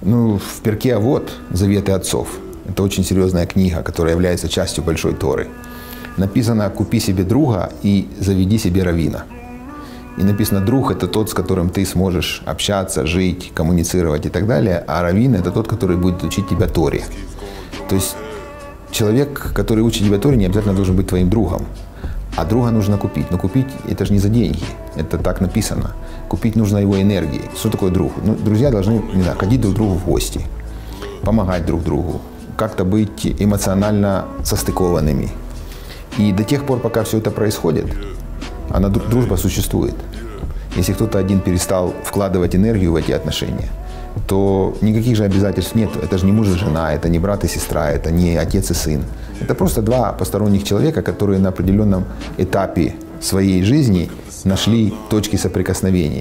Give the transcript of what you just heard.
Ну, в Перке Авот «Заветы отцов» – это очень серьезная книга, которая является частью Большой Торы. Написано «Купи себе друга и заведи себе раввина». И написано «Друг – это тот, с которым ты сможешь общаться, жить, коммуницировать и так далее, а раввин – это тот, который будет учить тебя Торе». То есть человек, который учит тебя Торе, не обязательно должен быть твоим другом. А друга нужно купить. Но купить – это же не за деньги. Это так написано. Купить нужно его энергией. Что такое друг? Ну, друзья должны, не знаю, ходить друг к другу в гости, помогать друг другу, как-то быть эмоционально состыкованными. И до тех пор, пока все это происходит, дружба существует. Если кто-то один перестал вкладывать энергию в эти отношения, то никаких же обязательств нет. Это же не муж и жена, это не брат и сестра, это не отец и сын. Это просто два посторонних человека, которые на определенном этапе своей жизни нашли точки соприкосновения.